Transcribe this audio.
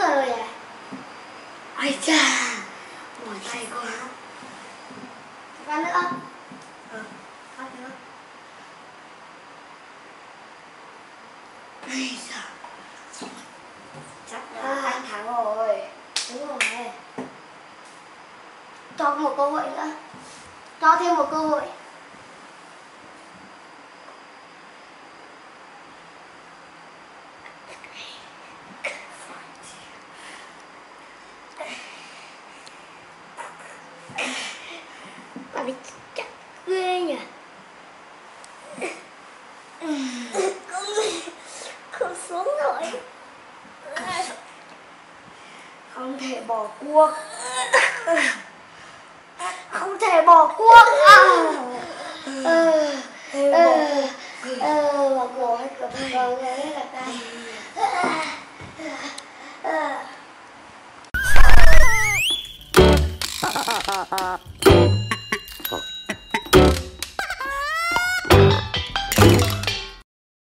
rồi à? Ây cha, mỏi tay quá. Phát nữa. Phát nữa. Ây da. Chắc là anh thắng rồi. Đúng rồi. Cho một cơ hội nữa. Cho thêm một cơ hội. Bạn chắc ghê nhỉ. Không xuống nổi. Không thể bỏ cuộc. Không thể bỏ cuộc. Bỏ cuộc hết cả tay. Ha ha ha ha.